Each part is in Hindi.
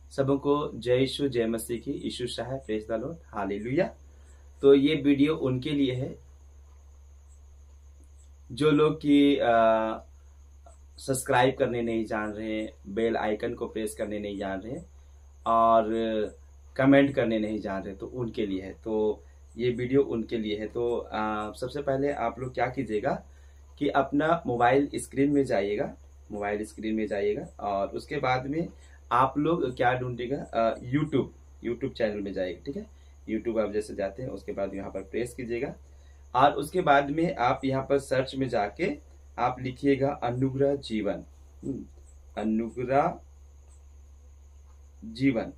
सबको जय यीशु जय मसीह की। यीशु शाह है, प्रेज द लॉर्ड, हालेलुया। तो ये वीडियो उनके लिए है जो लोग की सब्सक्राइब करने नहीं जान रहे, बेल आइकन को प्रेस करने नहीं जान रहे और कमेंट करने नहीं जान रहे, तो उनके लिए है। तो ये वीडियो उनके लिए है। तो सबसे पहले आप लोग क्या कीजिएगा कि अपना मोबाइल स्क्रीन में जाइएगा, मोबाइल स्क्रीन में जाइएगा और उसके बाद में आप लोग क्या ढूंढिएगा, यूट्यूब चैनल में जाइएगा। ठीक है, यूट्यूब आप जैसे जाते हैं उसके बाद यहाँ पर प्रेस कीजिएगा और उसके बाद में आप यहाँ पर सर्च में जाके आप लिखिएगा अनुग्रह जीवन, अनुग्रह जीवन,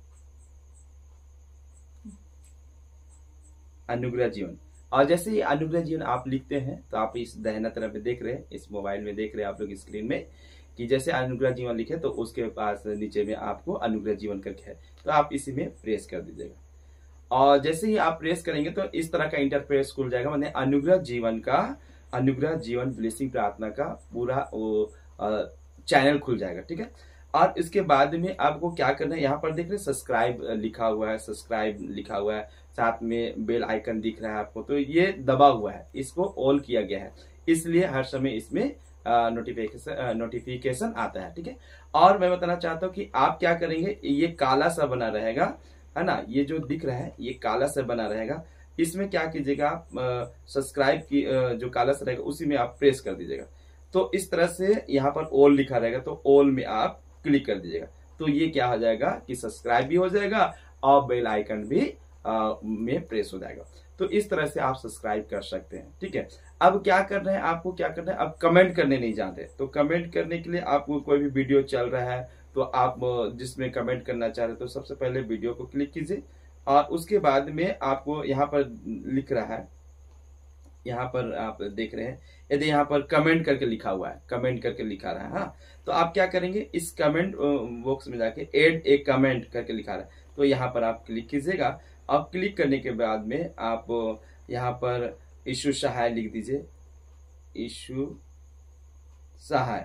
अनुग्रह जीवन। और जैसे ये अनुग्रह जीवन आप लिखते हैं तो आप इस दाहिना तरफ में देख रहे हैं, इस मोबाइल में देख रहे हैं आप लोग स्क्रीन में कि जैसे अनुग्रह जीवन लिखे तो उसके पास नीचे में आपको अनुग्रह जीवन करके है, तो आप इसी में प्रेस कर दीजिएगा। और जैसे ही आप प्रेस करेंगे तो इस तरह का इंटरफेस खुल जाएगा, माने अनुग्रह जीवन का, अनुग्रह जीवन ब्लेसिंग प्रार्थना का पूरा वो चैनल खुल जाएगा। ठीक है, और इसके बाद में आपको क्या करना है, यहाँ पर देख रहे हैं सब्सक्राइब लिखा हुआ है, सब्सक्राइब लिखा हुआ है, साथ में बेल आइकन दिख रहा है आपको, तो ये दबा हुआ है, इसको ऑल किया गया है, इसलिए हर समय इसमें नोटिफिकेशन आता है। ठीक है, और मैं बताना चाहता हूँ कि आप क्या करेंगे, ये काला सा बना रहेगा, है ना, ये जो दिख रहा है ये काला सा बना रहेगा, इसमें क्या कीजिएगा आप सब्सक्राइब की जो काला सा रहेगा उसी में आप प्रेस कर दीजिएगा। तो इस तरह से यहाँ पर ऑल लिखा रहेगा, तो ऑल में आप क्लिक कर दीजिएगा, तो ये क्या हो जाएगा कि सब्सक्राइब भी हो जाएगा और बेल आइकन भी में प्रेस हो जाएगा। तो इस तरह से आप सब्सक्राइब कर सकते हैं। ठीक है, अब क्या करना है, आपको क्या करना है, अब कमेंट करने नहीं जानते तो कमेंट करने के लिए आपको कोई भी वीडियो चल रहा है तो आप जिसमें कमेंट करना चाह रहे हैं तो सबसे पहले वीडियो को क्लिक कीजिए और उसके बाद में आपको यहाँ पर लिख रहा है, यहाँ पर आप देख रहे हैं, यदि यहाँ पर कमेंट करके लिखा हुआ है, कमेंट करके लिखा रहा है, हाँ, तो आप क्या करेंगे, इस कमेंट बॉक्स में जाके ऐड ए कमेंट करके लिखा रहा है, तो यहाँ पर आप क्लिक कीजिएगा और क्लिक करने के बाद में आप यहाँ पर यीशु सहाय लिख दीजिए, यीशु सहाय।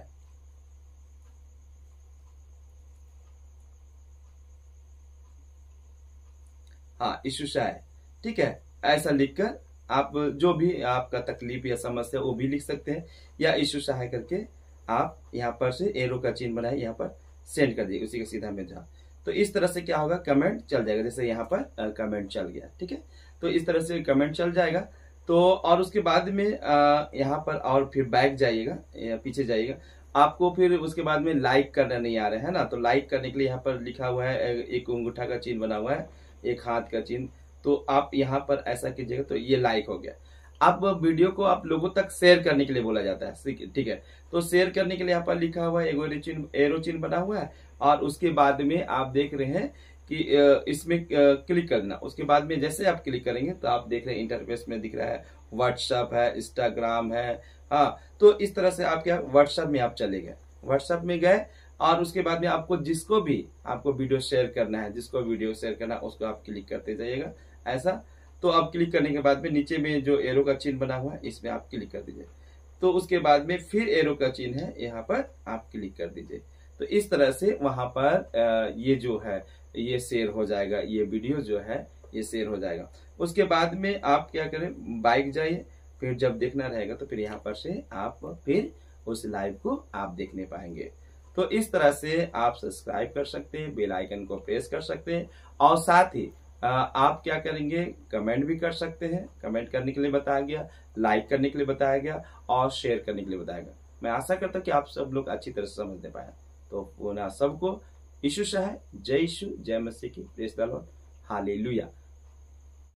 हाँ, यीशु सहाय। ठीक है, ऐसा लिखकर आप जो भी आपका तकलीफ या समस्या वो भी लिख सकते हैं, या यीशु सहाय करके आप यहाँ पर से एरो का चिन्ह बनाए, यहाँ पर सेंड कर दिए, उसी के सीधा में जा। तो इस तरह से क्या होगा, कमेंट चल जाएगा, जैसे यहाँ पर कमेंट चल गया। ठीक है, तो इस तरह से कमेंट चल जाएगा। तो और उसके बाद में यहाँ पर और फिर बैक जाइएगा या पीछे जाइएगा, आपको फिर उसके बाद में लाइक करना नहीं आ रहा है ना, तो लाइक करने के लिए यहाँ पर लिखा हुआ है, एक अंगूठा का चिन्ह बना हुआ है, एक हाथ का चिन्ह, तो आप यहाँ पर ऐसा कीजिएगा तो ये लाइक हो गया। अब वीडियो को आप लोगों तक शेयर करने के लिए बोला जाता है। ठीक है, तो शेयर करने के लिए यहाँ पर लिखा हुआ है, एरो चिन्ह बना हुआ है और उसके बाद में आप देख रहे हैं कि इसमें क्लिक करना। उसके बाद में जैसे आप क्लिक करेंगे तो आप देख रहे हैं इंटरफेस में दिख रहा है व्हाट्सएप है, इंस्टाग्राम है, हाँ, तो इस तरह से आप क्या व्हाट्सएप में आप चले गए, व्हाट्सएप में गए और उसके बाद में आपको जिसको भी आपको वीडियो शेयर करना है, जिसको वीडियो शेयर करना है उसको आप क्लिक करते जाइएगा ऐसा। तो आप क्लिक करने के बाद में नीचे में जो एरो का चिन्ह बना हुआ है इसमें आप क्लिक कर दीजिए, तो उसके बाद में फिर एरो का चिन्ह है यहाँ पर आप क्लिक कर दीजिए। तो इस तरह से वहां पर ये जो है ये शेयर हो जाएगा, ये वीडियो जो है ये शेयर हो जाएगा। उसके बाद में आप क्या करें, बाइक जाइए, फिर जब देखना रहेगा तो फिर यहाँ पर से आप फिर उस लाइव को आप देखने पाएंगे। तो इस तरह से आप सब्सक्राइब कर सकते हैं, बेल आइकन को प्रेस कर सकते हैं और साथ ही आप क्या करेंगे, कमेंट भी कर सकते हैं, कमेंट करने के लिए बताया गया, लाइक करने के लिए बताया गया और शेयर करने के लिए बताया गया। मैं आशा करता हूँ कि आप सब लोग अच्छी तरह से समझने पाए। तो पुनः सबको यीशु सहाय, जय यीशु जय मसीह की, प्रेज द लॉर्ड, हालेलुया।